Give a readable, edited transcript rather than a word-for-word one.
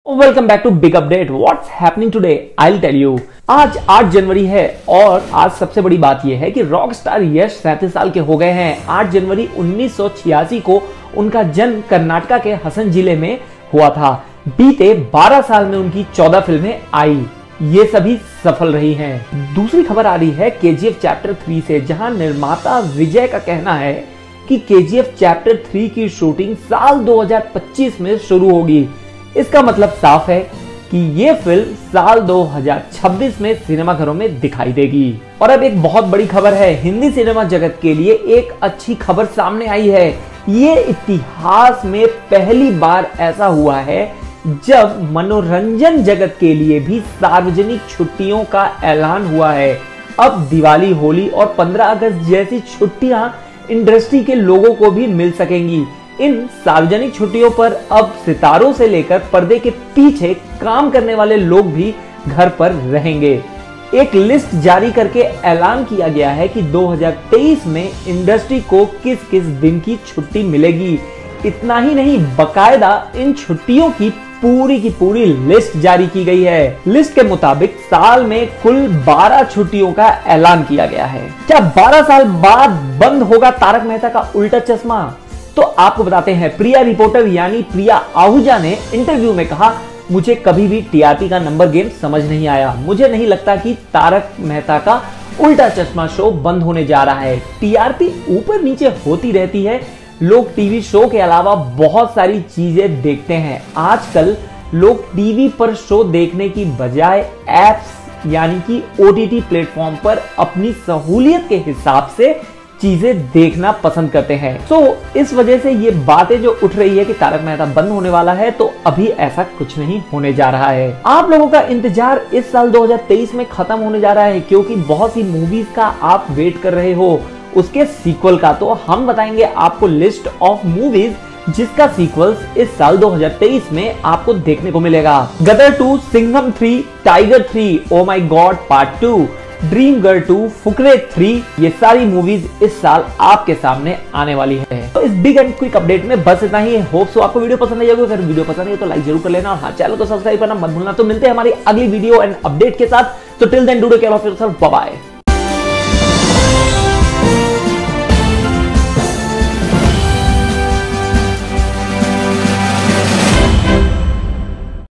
Welcome back to big update. What's happening today I will tell you. आज 8 जनवरी है और आज सबसे बड़ी बात यह है कि रॉक स्टार यश 37 साल के हो गए हैं। 8 जनवरी 1986 को उनका जन्म कर्नाटका के हसन जिले में हुआ था। बीते 12 साल में उनकी 14 फिल्में आई, ये सभी सफल रही हैं। दूसरी खबर आ रही है केजीएफ चैप्टर 3 से, जहां निर्माता विजय का कहना है कि केजीएफ चैप्टर 3 की शूटिंग साल 2025 में शुरू होगी। इसका मतलब साफ है कि ये फिल्म साल 2026 में सिनेमाघरों में दिखाई देगी। और अब एक बहुत बड़ी खबर है, हिंदी सिनेमा जगत के लिए एक अच्छी खबर सामने आई है। ये इतिहास में पहली बार ऐसा हुआ है जब मनोरंजन जगत के लिए भी सार्वजनिक छुट्टियों का ऐलान हुआ है। अब दिवाली, होली और 15 अगस्त जैसी छुट्टियां इंडस्ट्री के लोगों को भी मिल सकेंगी। इन सार्वजनिक छुट्टियों पर अब सितारों से लेकर पर्दे के पीछे काम करने वाले लोग भी घर पर रहेंगे। एक लिस्ट जारी करके ऐलान किया गया है कि 2023 में इंडस्ट्री को किस किस दिन की छुट्टी मिलेगी। इतना ही नहीं, बकायदा इन छुट्टियों की पूरी लिस्ट जारी की गई है। लिस्ट के मुताबिक साल में कुल 12 छुट्टियों का ऐलान किया गया है। क्या 12 साल बाद बंद होगा तारक मेहता का उल्टा चश्मा? तो आपको बताते हैं, प्रिया रिपोर्टर यानी प्रिया आहूजा ने इंटरव्यू में कहा, मुझे कभी भी टीआरपी का नंबर गेम समझ नहीं आया। मुझे नहीं लगता कि तारक मेहता का उल्टा चश्मा शो बंद होने जा रहा है। टीआरपी ऊपर नीचे होती रहती है। लोग टीवी शो के अलावा बहुत सारी चीजें देखते हैं। आजकल लोग टीवी पर शो देखने की बजाय एप्स यानी कि ओटीटी प्लेटफॉर्म पर अपनी सहूलियत के हिसाब से चीजें देखना पसंद करते हैं। तो इस वजह से ये बातें जो उठ रही है कि तारक मेहता बंद होने वाला है, तो अभी ऐसा कुछ नहीं होने जा रहा है। आप लोगों का इंतजार इस साल 2023 में खत्म होने जा रहा है, क्योंकि बहुत सी मूवीज का आप वेट कर रहे हो उसके सीक्वल का। तो हम बताएंगे आपको लिस्ट ऑफ मूवीज जिसका सीक्वल्स इस साल 2023 में आपको देखने को मिलेगा। Gadar 2, Singham 3, Tiger 3, oh my god part 2, Dream Girl 2, Fukrey 3, ये सारी मूवीज इस साल आपके सामने आने वाली है। तो इस बिग एंड क्विक अपडेट में बस इतना ही। होप सो आपको वीडियो पसंद आई होगी। अगर वीडियो पसंद है तो लाइक जरूर कर लेना और हाँ, चैनल को सब्सक्राइब करना मत भूलना। तो मिलते हैं हमारी अगली वीडियो एंड अपडेट के साथ। तो till then do take care of yourself, bye bye.